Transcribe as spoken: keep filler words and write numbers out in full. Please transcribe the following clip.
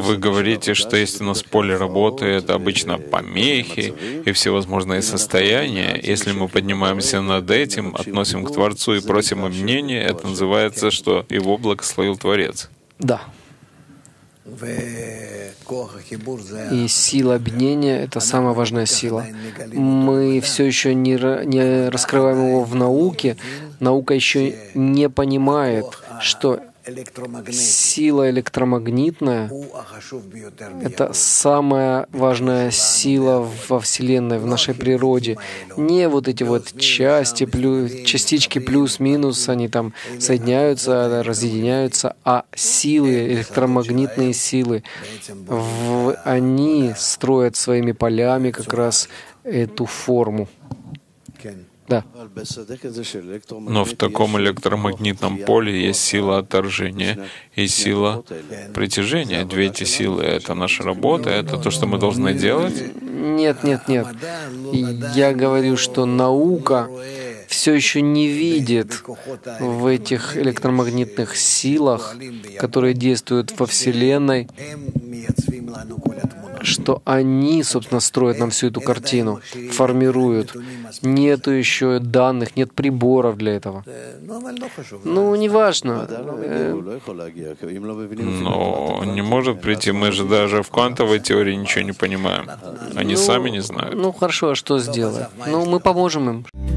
Вы говорите, что если у нас поле работы, это обычно помехи и всевозможные состояния. Если мы поднимаемся над этим, относим к Творцу и просим о мнении, это называется, что его благословил Творец. Да. И сила объединения — это самая важная сила. Мы все еще не, не раскрываем его в науке. Наука еще не понимает, что сила электромагнитная — это самая важная сила во Вселенной, в нашей природе. Не вот эти вот части, плюс, частички плюс-минус, они там соединяются, разъединяются, а силы, электромагнитные силы, в, они строят своими полями как раз эту форму. Да. Но в таком электромагнитном поле есть сила отторжения и сила притяжения. Две эти силы — это наша работа, это то, что мы должны делать? Нет, нет, нет. Я говорю, что наука все еще не видит в этих электромагнитных силах, которые действуют во Вселенной, что они, собственно, строят нам всю эту картину, формируют. Нету еще данных, нет приборов для этого. Ну, неважно. Но не может прийти, мы же даже в квантовой теории ничего не понимаем. Они ну, сами не знают. Ну, хорошо, а что сделать? Ну, мы поможем им.